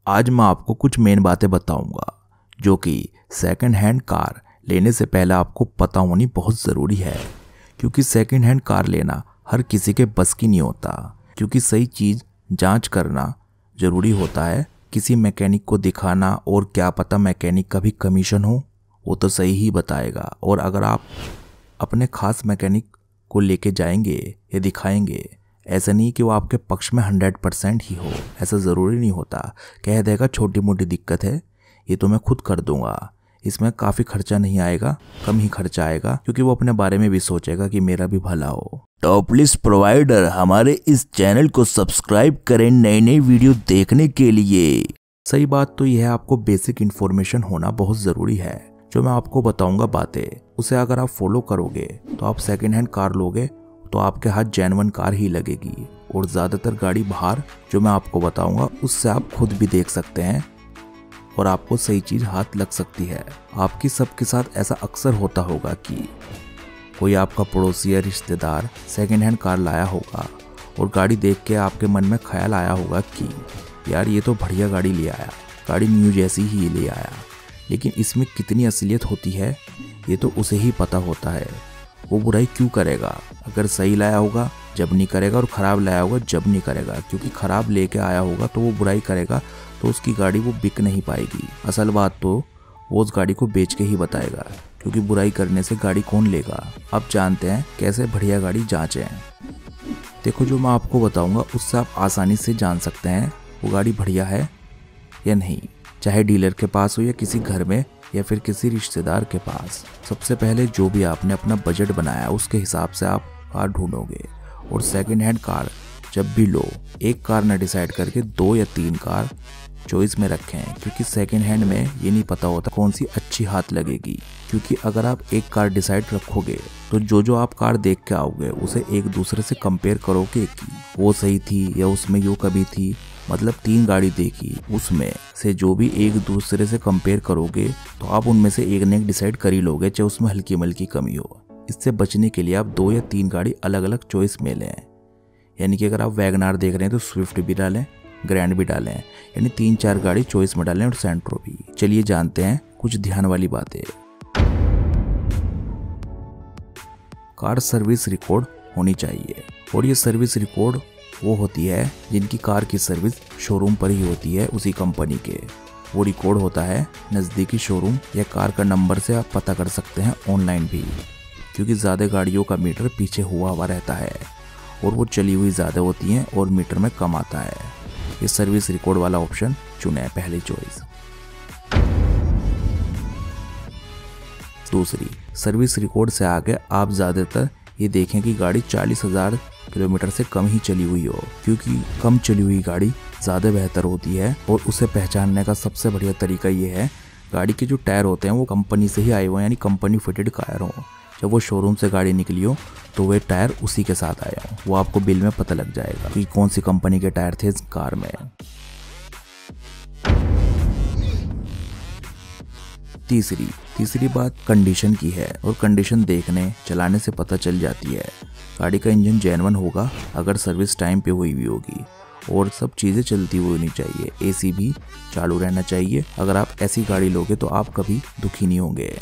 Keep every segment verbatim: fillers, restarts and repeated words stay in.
आज मैं आपको कुछ मेन बातें बताऊंगा जो कि सेकंड हैंड कार लेने से पहले आपको पता होनी बहुत ज़रूरी है, क्योंकि सेकंड हैंड कार लेना हर किसी के बस की नहीं होता। क्योंकि सही चीज़ जांच करना ज़रूरी होता है। किसी मैकेनिक को दिखाना और क्या पता मैकेनिक का भी कमीशन हो, वो तो सही ही बताएगा। और अगर आप अपने ख़ास मैकेनिक को लेके जाएंगे या दिखाएंगे, ऐसा नहीं कि वो आपके पक्ष में हंड्रेड परसेंट ही हो, ऐसा ज़रूरी नहीं होता। कह देगा छोटी मोटी दिक्कत है, ये तो मैं खुद कर दूंगा, इसमें काफ़ी खर्चा नहीं आएगा, कम ही खर्चा आएगा, क्योंकि वो अपने बारे में भी सोचेगा कि मेरा भी भला हो। टॉप लिस्ट प्रोवाइडर हमारे इस चैनल को सब्सक्राइब करें नई नई वीडियो देखने के लिए। सही बात तो यह है, आपको बेसिक इन्फॉर्मेशन होना बहुत ज़रूरी है। जो मैं आपको बताऊंगा बातें, उसे अगर आप फॉलो करोगे तो आप सेकेंड हैंड कार लोगे तो आपके हाथ जेन्युइन कार ही लगेगी। और ज़्यादातर गाड़ी बाहर जो मैं आपको बताऊंगा उससे आप खुद भी देख सकते हैं और आपको सही चीज़ हाथ लग सकती है। आपकी सबके साथ ऐसा अक्सर होता होगा कि कोई आपका पड़ोसी या रिश्तेदार सेकेंड हैंड कार लाया होगा और गाड़ी देख के आपके मन में ख्याल आया होगा कि यार ये तो बढ़िया गाड़ी ले आया, गाड़ी न्यू जैसी ही ले आया। लेकिन इसमें कितनी असलियत होती है ये तो उसे ही पता होता है। वो बुराई क्यों करेगा? अगर सही लाया होगा जब नहीं करेगा, और ख़राब लाया होगा जब नहीं करेगा। क्योंकि ख़राब लेके आया होगा तो वो बुराई करेगा तो उसकी गाड़ी वो बिक नहीं पाएगी। असल बात तो वो उस गाड़ी को बेच के ही बताएगा, क्योंकि बुराई करने से गाड़ी कौन लेगा। अब जानते हैं कैसे बढ़िया गाड़ी जांचें। देखो, जो मैं आपको बताऊंगा उससे आप आसानी से जान सकते हैं वो गाड़ी बढ़िया है या नहीं, चाहे डीलर के पास हो या किसी घर में या फिर किसी रिश्तेदार के पास। सबसे पहले जो भी आपने अपना बजट बनाया उसके हिसाब से आप कार ढूंढोगे। और सेकंड हैंड कार जब भी लो, एक कार ना डिसाइड करके दो या तीन कार चॉइस में रखें, क्योंकि सेकंड हैंड में ये नहीं पता होता कौन सी अच्छी हाथ लगेगी। क्योंकि अगर आप एक कार डिसाइड रखोगे तो जो जो आप कार देख के आओगे उसे एक दूसरे से कंपेयर करोगे कि वो सही थी या उसमें यो कभी थी। मतलब तीन गाड़ी देखी, उसमें से जो भी एक दूसरे से कंपेयर करोगे तो आप उनमें से एक ने एक डिसाइड कर ही लोगे, चाहे उसमें हल्की मल्की कमी हो। इससे बचने के लिए आप दो या तीन गाड़ी अलग अलग चॉइस में लें। यानी कि अगर आप वैगनार देख रहे हैं तो स्विफ्ट भी डालें, ग्रैंड भी डालें, यानी तीन चार गाड़ी चॉइस में डालें और सेंट्रो भी। चलिए जानते हैं कुछ ध्यान वाली बातें। कार सर्विस रिकॉर्ड होनी चाहिए, और ये सर्विस रिकॉर्ड वो होती है जिनकी कार की सर्विस शोरूम पर ही होती है, उसी कंपनी के। वो रिकॉर्ड होता है नज़दीकी शोरूम या कार का नंबर से आप पता कर सकते हैं ऑनलाइन भी, क्योंकि ज़्यादा गाड़ियों का मीटर पीछे हुआ हुआ रहता है और वो चली हुई ज़्यादा होती हैं और मीटर में कम आता है। ये सर्विस रिकॉर्ड वाला ऑप्शन चुने पहली चॉइस। दूसरी, सर्विस रिकॉर्ड से आगे आप ज़्यादातर ये देखें कि गाड़ी चालीस हज़ार किलोमीटर से कम ही चली हुई हो, क्योंकि कम चली हुई गाड़ी ज़्यादा बेहतर होती है। और उसे पहचानने का सबसे बढ़िया तरीका ये है, गाड़ी के जो टायर होते हैं वो कंपनी से ही आए हुए हैं, यानी कंपनी फिटेड टायर हो। जब वो शोरूम से गाड़ी निकली हो तो वे टायर उसी के साथ आए हों, वो आपको बिल में पता लग जाएगा कि कौन सी कंपनी के टायर थे इस कार में। तीसरी तीसरी बात कंडीशन की है, और कंडीशन देखने चलाने से पता चल जाती है। गाड़ी का इंजन जेन्युइन होगा अगर सर्विस टाइम पे हुई हुई होगी, और सब चीज़ें चलती हुई होनी चाहिए। एसी भी चालू रहना चाहिए। अगर आप ऐसी गाड़ी लोगे तो आप कभी दुखी नहीं होंगे।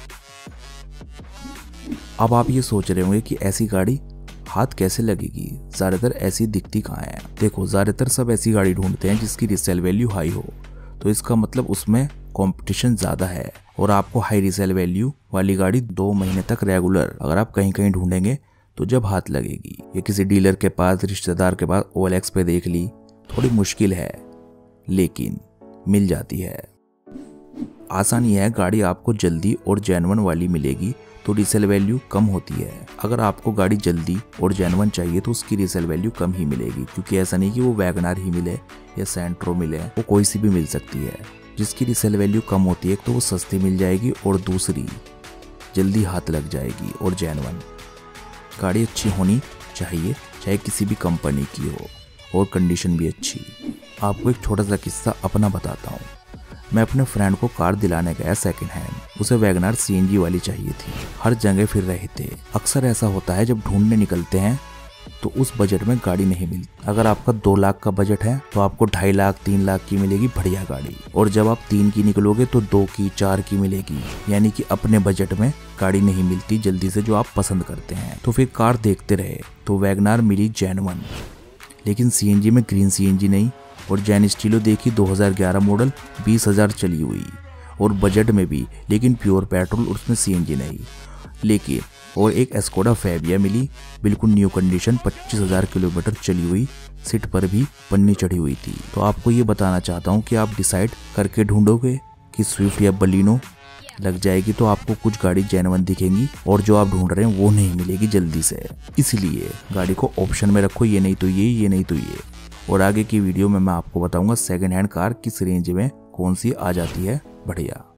अब आप ये सोच रहे होंगे कि ऐसी गाड़ी हाथ कैसे लगेगी, ज़्यादातर ऐसी दिखती कहाँ है। देखो, ज़्यादातर सब ऐसी गाड़ी ढूंढते हैं जिसकी रिसेल वैल्यू हाई हो, तो इसका मतलब उसमें कंपटीशन ज़्यादा है। और आपको हाई रिसेल वैल्यू वाली गाड़ी दो महीने तक रेगुलर अगर आप कहीं कहीं ढूंढेंगे तो जब हाथ लगेगी, या किसी डीलर के पास, रिश्तेदार के पास ओ एल एक्स पे देख ली, थोड़ी मुश्किल है लेकिन मिल जाती है। आसानी है, गाड़ी आपको जल्दी और जेन्युइन वाली मिलेगी तो रिसेल वैल्यू कम होती है। अगर आपको गाड़ी जल्दी और जेन्युइन चाहिए तो उसकी रिसेल वैल्यू कम ही मिलेगी, क्योंकि ऐसा नहीं कि वो वैगनार ही मिले या सेंट्रो मिले, वो कोई सी भी मिल सकती है। जिसकी रिसेल वैल्यू कम होती है तो वो सस्ती मिल जाएगी, और दूसरी जल्दी हाथ लग जाएगी और जेन्युइन। गाड़ी अच्छी होनी चाहिए, चाहे किसी भी कंपनी की हो, और कंडीशन भी अच्छी। आपको एक छोटा सा किस्सा अपना बताता हूँ। मैं अपने फ्रेंड को कार दिलाने गया सेकंड हैंड। उसे वैगनार सी एन जी वाली चाहिए थी। हर जगह फिर रहे थे। अक्सर ऐसा होता है जब ढूंढने निकलते हैं तो उस बजट में गाड़ी नहीं मिलती। अगर आपका दो लाख का बजट है तो आपको ढाई लाख तीन लाख की मिलेगी बढ़िया गाड़ी, और जब आप तीन की निकलोगे तो दो की चार की मिलेगी। यानी कि अपने बजट में गाड़ी नहीं मिलती जल्दी से जो आप पसंद करते हैं। तो फिर कार देखते रहे तो वैगनार मिली जेन वन, लेकिन सीएनजी में ग्रीन सीएनजी नहीं। और जेन स्टीलो देखी दो हज़ार ग्यारह मॉडल, बीस हजार चली हुई और बजट में भी, लेकिन प्योर पेट्रोल, उसमें सीएनजी नहीं। लेकिन और एक एस्कोडा फैबिया मिली, बिल्कुल न्यू कंडीशन, पच्चीस हजार किलोमीटर चली हुई, सीट पर भी पन्नी चढ़ी हुई थी। तो आपको ये बताना चाहता हूँ कि आप डिसाइड करके ढूंढोगे कि स्विफ्ट या बलिनो लग जाएगी तो आपको कुछ गाड़ी जेन वन दिखेंगी और जो आप ढूंढ रहे हैं वो नहीं मिलेगी जल्दी से। इसलिए गाड़ी को ऑप्शन में रखो, ये नहीं तो ये, ये नहीं तो ये। और आगे की वीडियो में मैं आपको बताऊंगा सेकंड हैंड कार किस रेंज में कौन सी आ जाती है बढ़िया।